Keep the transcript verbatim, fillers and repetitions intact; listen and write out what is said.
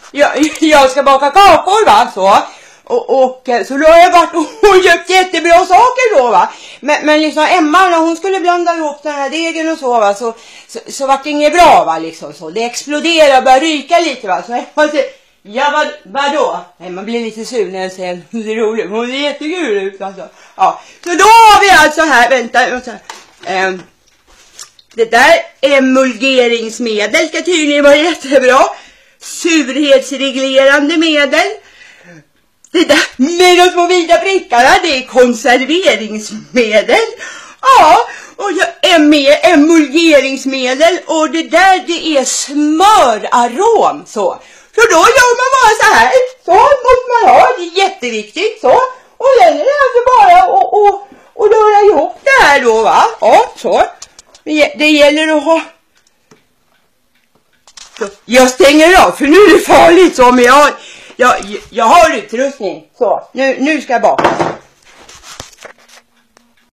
jag, jag ska baka kakor va, så. Och, och så då har jag varit och köpt jättebra saker då va. Men, men liksom Emma när hon skulle blanda ihop den här degen och så va. Så, så, så var det inget bra va liksom så. Det exploderade och började ryka lite va. Så Emma säger, ja vad, vadå? Emma blir lite sur när jag säger hon är rolig. Hon är jättekul ut alltså. Ja, så då har vi alltså här, vänta. vänta eh, det där emulgeringsmedel ska tydligen vara jättebra. Surhetsreglerande medel. Det där med de små vita prickarna, det är konserveringsmedel. Ja, och emulgeringsmedel och det där det är smörarom så. Så då gör man bara så här. Så måste man ha, det är jätteviktigt så. Och sen är det alltså bara och, och, och röra ihop det här då va. Ja, så. Det gäller att ha... Så, jag stänger av för nu är det farligt så men jag... Jag, jag har utrustning. Så, nu, nu ska jag baka.